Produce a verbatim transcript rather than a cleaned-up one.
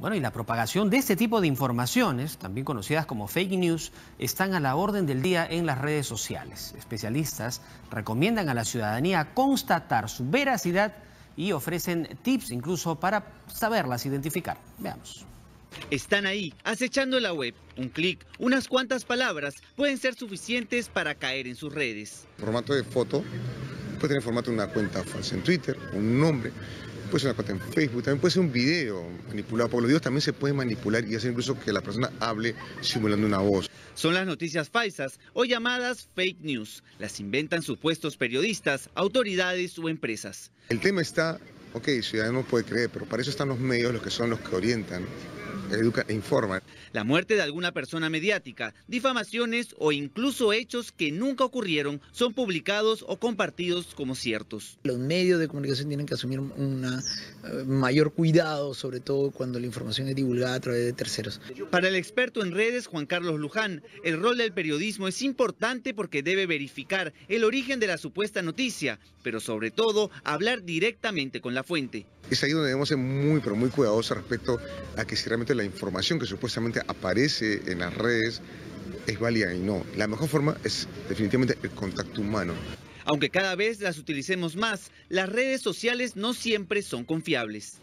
Bueno, y la propagación de este tipo de informaciones, también conocidas como fake news, están a la orden del día en las redes sociales. Especialistas recomiendan a la ciudadanía constatar su veracidad y ofrecen tips incluso para saberlas identificar. Veamos. Están ahí, acechando la web. Un clic, unas cuantas palabras pueden ser suficientes para caer en sus redes. Formato de foto, puede tener formato de una cuenta falsa en Twitter, un nombre. Puede ser una cuenta en Facebook, también puede ser un video manipulado, porque los videos también se pueden manipular y hacer incluso que la persona hable simulando una voz. Son las noticias falsas o llamadas fake news. Las inventan supuestos periodistas, autoridades o empresas. El tema está, ok, el ciudadano puede creer, pero para eso están los medios, los que son los que orientan, educan e informan. La muerte de alguna persona mediática, difamaciones o incluso hechos que nunca ocurrieron son publicados o compartidos como ciertos. Los medios de comunicación tienen que asumir un uh, mayor cuidado, sobre todo cuando la información es divulgada a través de terceros. Para el experto en redes Juan Carlos Luján, el rol del periodismo es importante porque debe verificar el origen de la supuesta noticia, pero sobre todo hablar directamente con la fuente. Es ahí donde debemos ser muy, pero muy cuidadosos respecto a que si realmente la información que supuestamente aparece en las redes es válida y no. La mejor forma es definitivamente el contacto humano. Aunque cada vez las utilicemos más, las redes sociales no siempre son confiables.